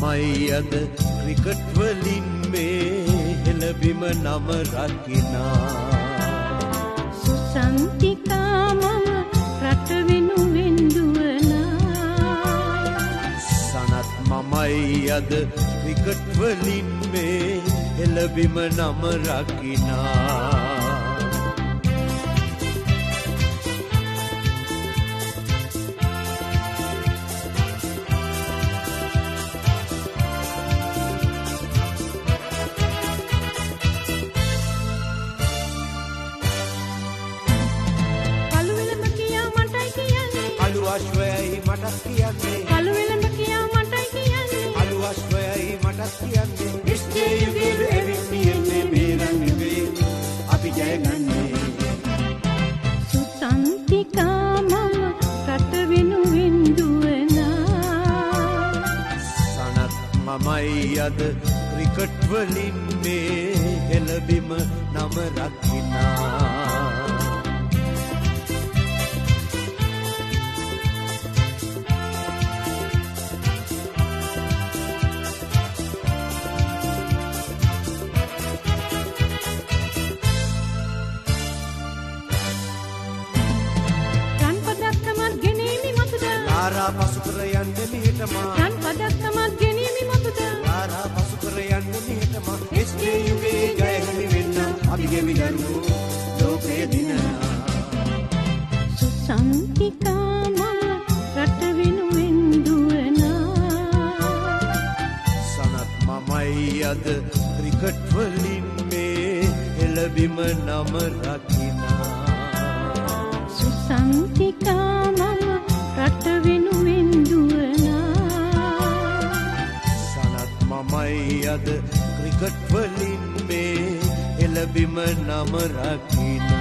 මමයි අද ක්‍රිකට් වලින් මේ හෙළබිම නම රකිනා සුසන්තිකා මම රට වෙනුවෙන් දුවනා සනත් මමයි අද ක්‍රිකට් වලින් මේ හෙළබිම නම රකිනා අශ්වයයි මටත් කියන්නේ කළු වෙලඳ කියා මටයි කියන්නේ අලු අශ්වයයි මටත් කියන්නේ ඉස්තේ යුගයේ එවිසියන්නේ බේරන් යුගයේ අපි ජයගන්නේ සුසන්තිකා මම රට වෙනුවෙන් දුවනා සනත් මමයි අද ක්‍රිකට් වලින් මේ හෙළබිම නම රකිනා පසුකර යන්නේ මෙහෙටමා රන් පදක්කමත් ගෙනීමි මතුද ආරා පසුකර යන්නේ මෙහෙටමා එස්කේ යුගේ ජයගනි වෙන්න අපි ගෙවි ගන්නු ලෝකේ දිනනා සුසන්තිකා මම රට වෙනුවෙන් දුවනා සනත් මමයි අද ක්‍රිකට් වලින් මේ හෙළබිම නම රකිනා සුසන්තිකා මම රට වෙනුවෙන් දුවනා සනත් මමයි අද ක්‍රිකට් වලින් මේ හෙළබිම නම රකිනා